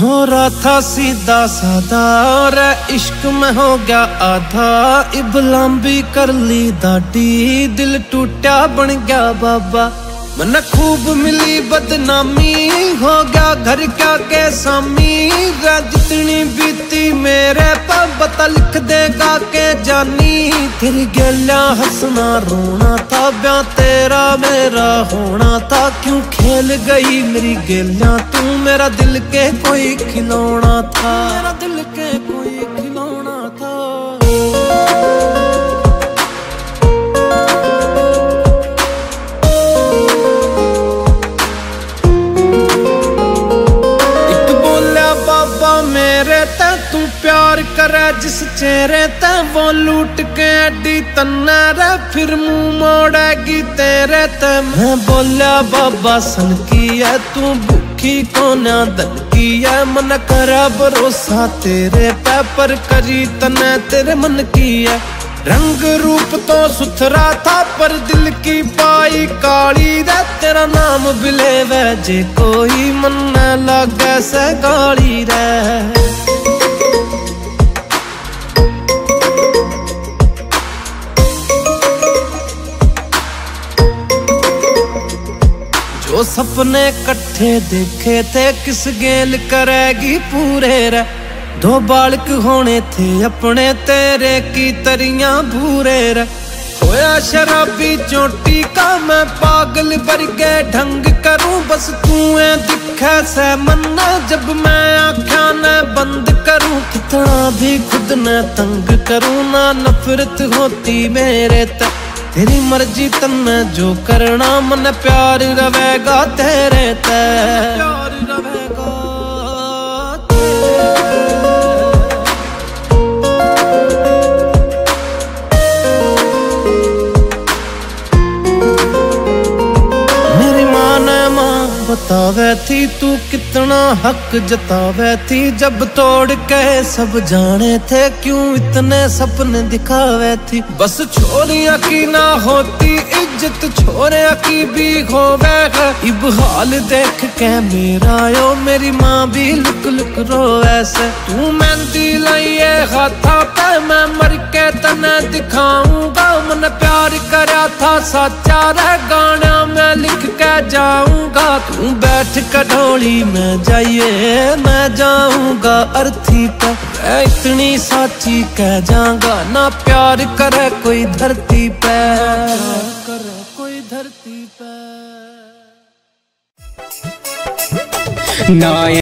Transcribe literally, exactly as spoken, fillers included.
छोरा था सीधा साधा और इश्क में हो गया आधा। इब लंबी कर ली दाढ़ी, दिल टूटा बन गया बाबा। मन खूब मिली बदनामी, हो गया घर क्या के सामी। जितनी बीती मेरे पर बता लिख देगा के जानी। तेरी गैला हंसना रोना था, ब्याह तेरा मेरा होना था। क्यों खेल गई मेरी गैला तू, मेरा दिल के कोई खिलौना था। मेरा दिल के कोई खिलौना था। मेरे ते तू प्यार करे जिस चेहरे ते, वो लूट के अड्डी तन्ना रे फिर मुंह मोड़ेगी तेरे ते। मैं बोलिया बाबा सन की है तू, भूखी कोन्या दन की है। मन करा भरोसा तेरे पे, पर करी तने तेरे मन की है। रंग रूप तो सुथरा था, पर दिल की पाई काली रे। तेरा नाम बिले वैजे कोई मन न लागे से गाली रे। जो सपने कट्ठे देखे थे, किस गेल करेगी पूरे रे। दो बालक होने थे अपने तेरे की तरियां भूरे रे। होया शराबी चोटी का मैं पागल वर्गे ढंग करूं। बस तू दिखे से मन्ना, जब मैं आँखा न बंद करूं। कितना भी खुद न तंग करूं, ना नफरत होती मेरे तक। तेरी मर्जी तन्ने जो करना, मन प्यार रवेगा तेरे ते। प्यार रवेगा बतावे थी तू कितना हक जतावे थी। जब तोड़ के सब जाने थे, क्यों इतने सपने दिखावे थी। बस छोरिया की ना होती इज्जत, छोरिया की भी होवे। इब हाल देख के मेरा यो, मेरी माँ भी लुक लुक रोवे से। तू मेहंदी लाइए हाथा पे, मैं मर के तने दिखाऊंगा। मन प्यार करा था साचा रे, गाना मैं लिख के जाऊंगा। तू बैठ कटोली में जाइए, मैं जाऊंगा अर्थी पे। मैं इतनी साची कह जाऊंगा, ना प्यार करे कोई धरती पे। करे कोई धरती पे ना।